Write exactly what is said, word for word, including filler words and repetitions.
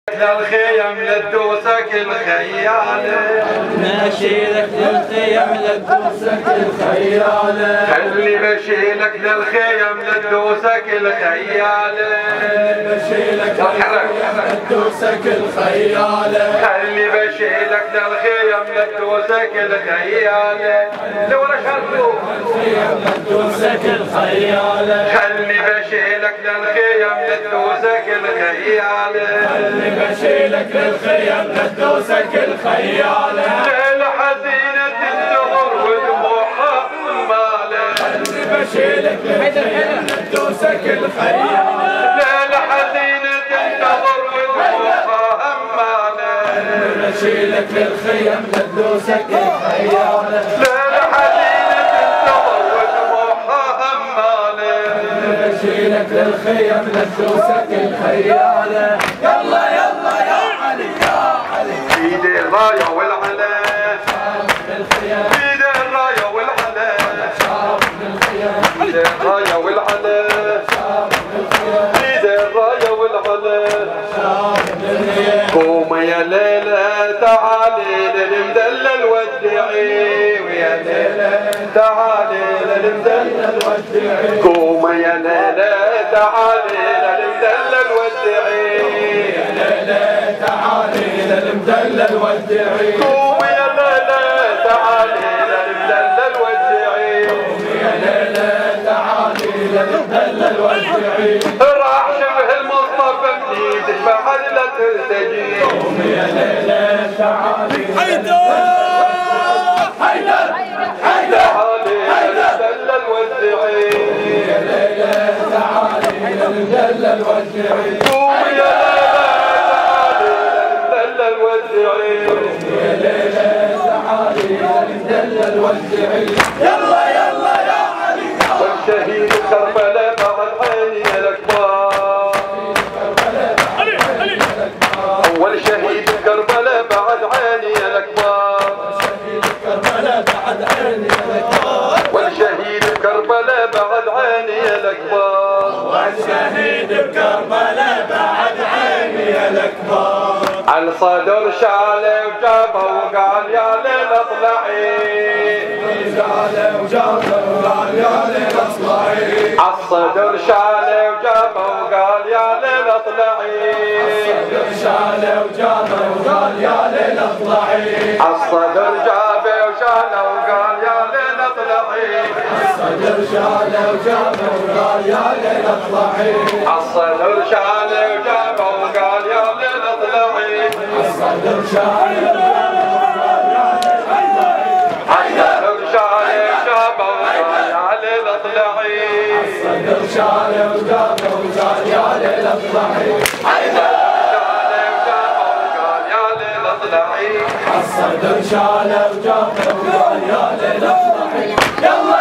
للخيم للدوسك الخيالة ماشيلك للخيم للدوسك الخيالة خلي بشيلك للخيم للدوسك الخيالة بشيلك للدوسك الخيالة خلي بشيلك للخيم للدوسك الخيالة لورا شرطو للدوسك الخيالة خلي بشيلك للخيم للدوسك الخيالة بشيلك للخيم للدوسك الخيالة ليلة حزينة تنتظر ودموعها مالة بشيلك للخيم للدوسك الخيالة ليلة حزينة تنتظر ودموعها مالة بشيلك للخيم للدوسك الخيالة ليلة حزينة تنتظر ودموعها مالة بشيلك للخيم للدوسك الخيالة يلا يلا يا علي يا علي ايدي الراية والعلا ايدي الراية والعلا ايدي الراية والعلا ايدي الراية والعلا قوم يا ليلى تعالي للمدلل ودعي ويا ليلى تعالي للمدلل ودعي قوم يا ليلى تعالي للمدلل ودعي يا ليلى تعالي للمدلل ودعي قوم يا ليلى تعالي للمدلل ودعي يا ليلى تعالي للمدلل ودعي راح شبه المصطفى بنيد بعد لا ترتجي قوم يا ليلى تعالي حيدر حيدر حيدر تعالي للمدلل ودعي يا ليلى تعالي للمدلل ودعي قوم يا ليلى تعالي للمدلل ودعي يا ليلى تعالي للمدلل ودعي يلا يلا يا علي والشهيد كربلاء بعد عيني الأكبر أول شهيد كربلاء بعد عيني الأكبر كربلاء بعد عيني الأكبر والشهيد بكربلاء بعد عيني الأكبر والشهيد بكربلاء بعد عيني الأكبر على صدر شاله وجابه وقال يا ليل اطلعي قال وجابه وقال يا ليل اطلعي على الصدر شاله وجابه وقال يا ليل اطلعي شاله وجابه وقال يا ليل اطلعي على الصدر جابه وشاله وقال يا ليل اطلعي الصدر شاله وجابه وقال يا ليل اطلعي على الصدر شاله وجابه وقال يا ليل اطلعي الصدر شاله الصدر شاله وجابه وقال يا ليل اطلعي الصدر شاله وجابه وقال يا ليل اطلعي الصدر شاله وجابه وقال يا ليل اطلعي يلا